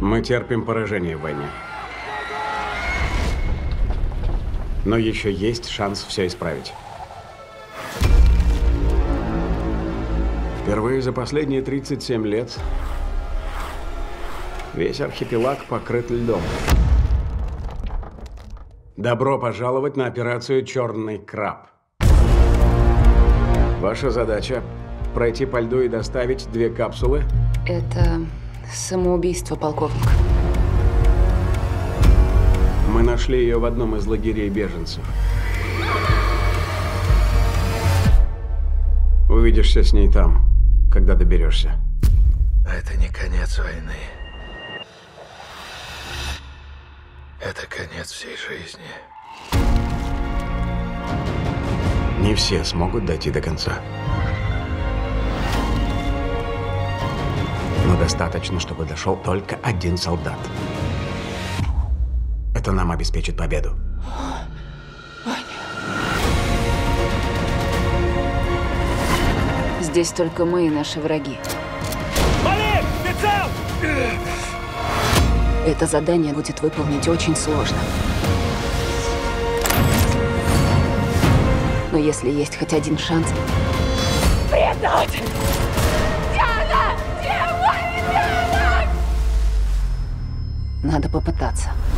Мы терпим поражение в войне. Но еще есть шанс все исправить. Впервые за последние 37 лет весь архипелаг покрыт льдом. Добро пожаловать на операцию «Черный краб». Ваша задача – пройти по льду и доставить 2 капсулы. Это самоубийство, полковник. Мы нашли ее в одном из лагерей беженцев. Увидишься с ней там, когда доберешься. Это не конец войны. Это конец всей жизни. Не все смогут дойти до конца. Но достаточно, чтобы дошел только 1 солдат. Это нам обеспечит победу. Здесь только мы и наши враги. Малик, ты цел? Это задание будет выполнить очень сложно. Но если есть хоть один шанс... Предать! Надо попытаться.